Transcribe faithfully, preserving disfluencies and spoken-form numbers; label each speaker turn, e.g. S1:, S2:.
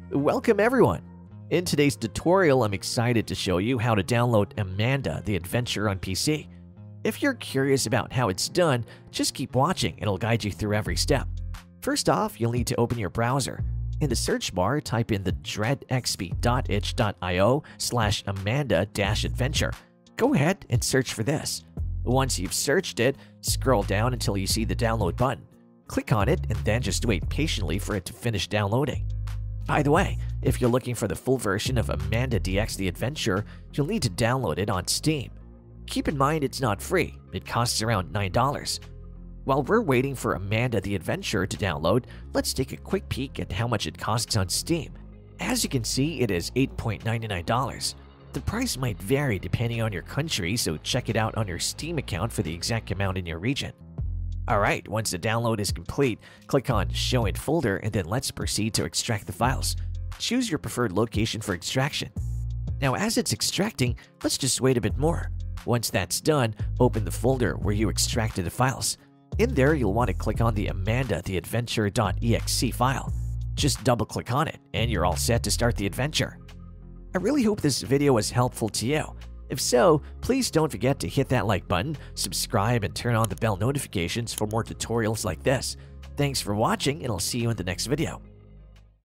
S1: Welcome everyone! In today's tutorial, I'm excited to show you how to download Amanda the Adventure on P C. If you're curious about how it's done, just keep watching and it'll guide you through every step. First off, you'll need to open your browser. In the search bar, type in the dreadxp dot itch dot i o slash amanda-adventure. Go ahead and search for this. Once you've searched it, scroll down until you see the download button. Click on it and then just wait patiently for it to finish downloading. By the way, if you're looking for the full version of Amanda D X the Adventure, you'll need to download it on Steam. Keep in mind it's not free, it costs around nine dollars. While we're waiting for Amanda the Adventure to download, let's take a quick peek at how much it costs on Steam. As you can see, it is eight ninety-nine dollars. The price might vary depending on your country, so check it out on your Steam account for the exact amount in your region. Alright, once the download is complete, click on Show in Folder and then let's proceed to extract the files. Choose your preferred location for extraction. Now as it's extracting, let's just wait a bit more. Once that's done, open the folder where you extracted the files. In there, you'll want to click on the amanda the adventure dot e x e file. Just double click on it and you're all set to start the adventure. I really hope this video was helpful to you. If so, please don't forget to hit that like button, subscribe, and turn on the bell notifications for more tutorials like this. Thanks for watching, and I'll see you in the next video.